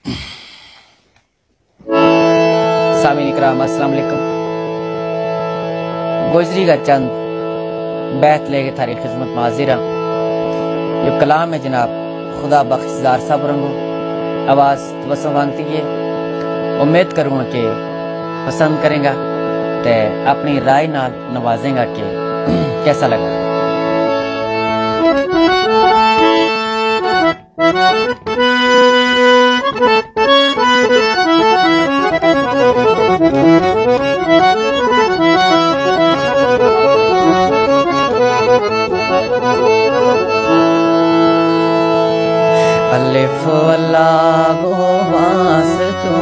सामीन इकराम अस्सलाम वालेकुम। गुजरी का चंद बैत लेके थारी खिदमत में हाजिर हूं। ये कलाम है जनाब खुदा बख्शदार साहब रंगो आवाज वसवानती है। उम्मीद करूंगा कि पसंद करेंगा ते अपनी राय नाल नवाजेगा कि कैसा लगा। अलिफ अल्लाह वास्तो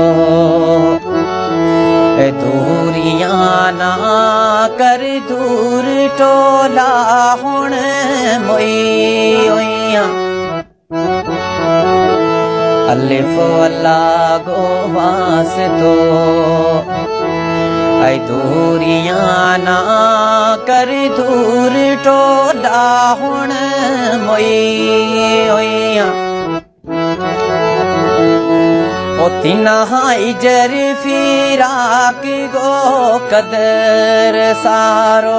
दूरियां ना कर दूर टोला हुण मोइया। अलिफ अल्लाह वास्तो दूरियां ना कर दूर टोला हुण मोइया। ओ तिन्हाई जर फिराक गो कदर सारो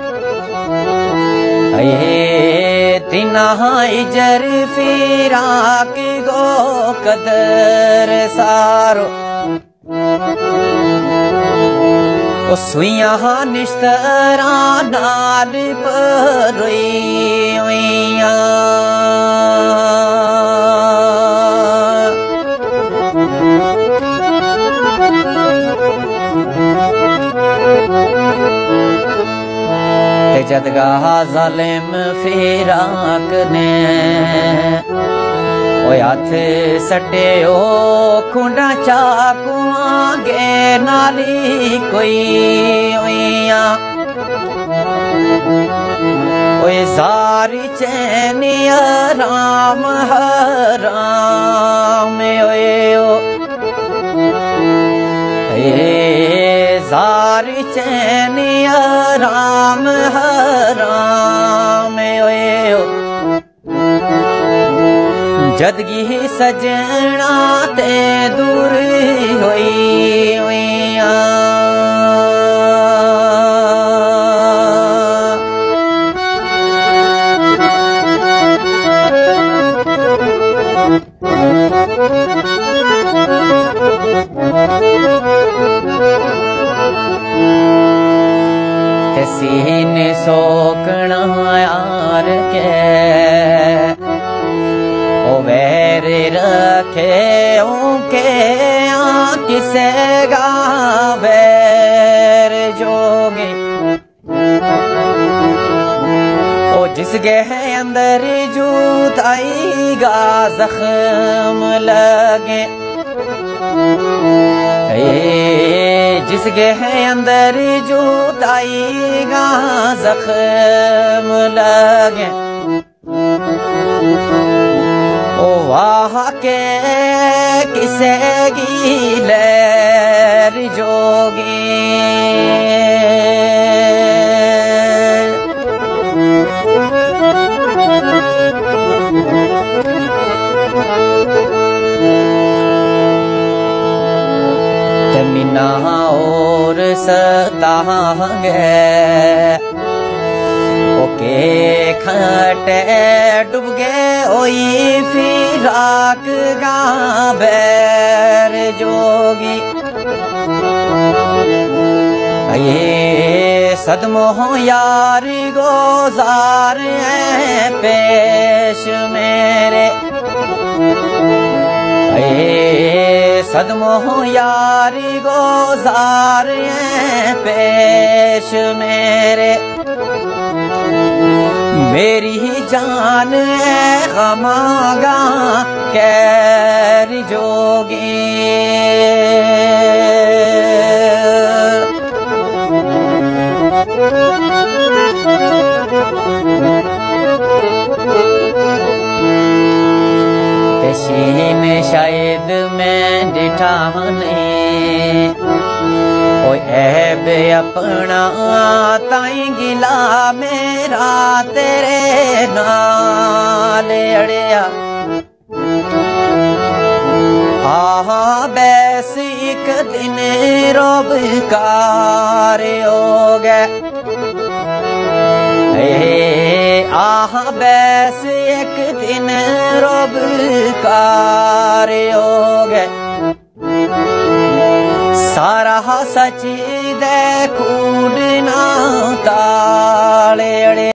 तिन्हाई जर फिराक गो कदर सारो। ओ सुइया निश्तरा नाल परोइया। जदगाह जालिम फिराक ने हाथ सटे ओ खुंडा चाकुआं गे नाली कोई ओइया। ओए जारी चैनिया राम हराम ओए ओ जारी चैनिया राम हराम ओए ओ। जदगी सजना ते दूर होई होइया। सीने सोकना यार के ओ वैर रखे उनके किसे गा वैर जोगी। ओ जिस गह अंदर जूताई गा जख्म लगे जिस गह अंदर जूताई गा जख्म लगे। ओ वाह के किसे गिलैर जोगी। तमिना और सतांगे ओके खटे डूब गए ओई फिराक गा बैर जोगी। ये सदमो यार गोजार पेश मेरे सदमो यारी गोजार पेश मेरे। मेरी जान गमागा कैर जोगी। शीन शायद मैं डिठा नहीं ओ ऐब अपना ताई गिला मेरा तेरे नाल अड़िया। रोब कार हो गए आह बैस एक दिन रोब कार हो गए सारा सच दे कूड़ना ताले